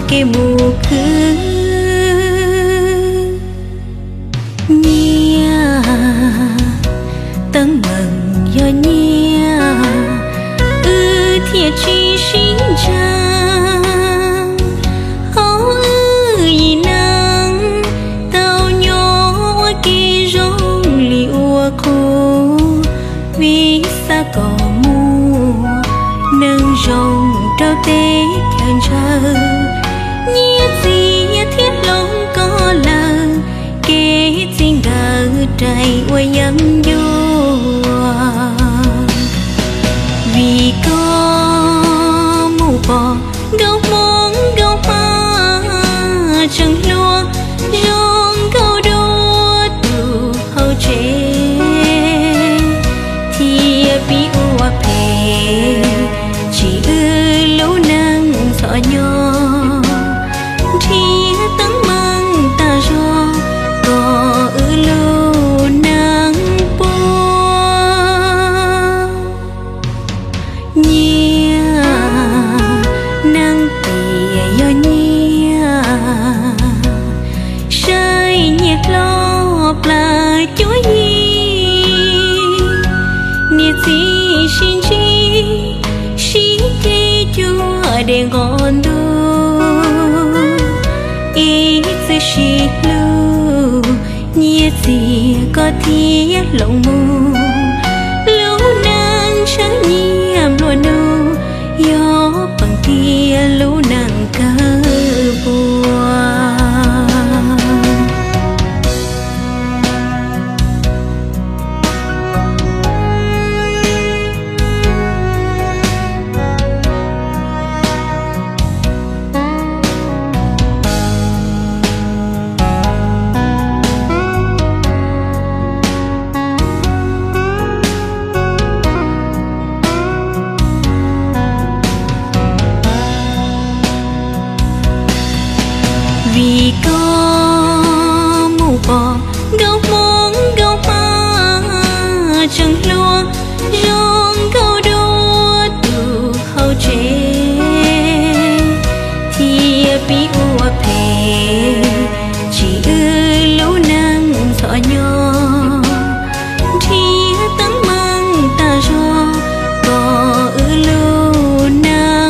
cái mù khứ nhia tấn mừng do nhia thiệt chi sinh trang hấu gì nắng tao nhỏ kia rong liu khô vì xa cỏ mùa nâng rong trao tê thằng chờ nhia gì thiết lòng có lờ kể xin gờ trái quay nhắm vô vì có mù bò gấu món gấu hoa chẳng lúa rong gấu đua từ hậu chế thì bị ua phê chỉ lũ năng sợ nhỏ thì tấn mang ta cho có lũ năng bua nhia năng tì do nhia sai nhiệt lo là chuối nhiệt gì xin chi xin thế chúa để ngon đô ít sự xì lưu nhiệt gì có thiết lòng mù lũ năng sáng nhiễm luôn đâu gió bằng kia lũ năng cơ bùa vì có mù bò gấu món gấu hoa chẳng lúa rong gấu đua từ hậu chế thì bị ua phê chỉ lũ năng sợ nhỏ thì tấn mang ta cho có lũ năng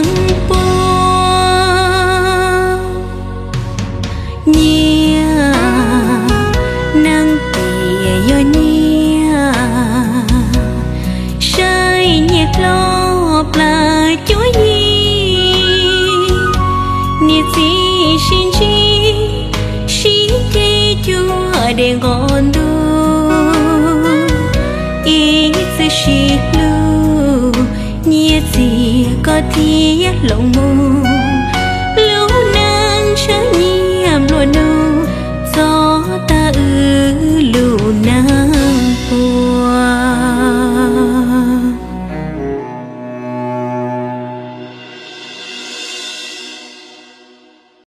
nhia năng tì do nhia sai nhiệt lo là chuối nhiệt gì xin chi xin thế chúa để ngon đô ít sự xì lưu nhiệt gì có thiết lòng mù